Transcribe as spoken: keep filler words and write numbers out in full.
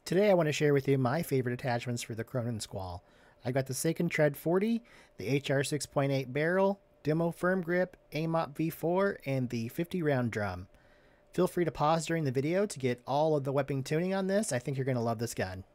Today I want to share with you my favorite attachments for the Cronen Squall. I got the Second Tread forty, the H R six point eight barrel, Demo Firm Grip, A M O P V four, and the fifty round drum. Feel free to pause during the video to get all of the weapon tuning on this. I think you're going to love this gun.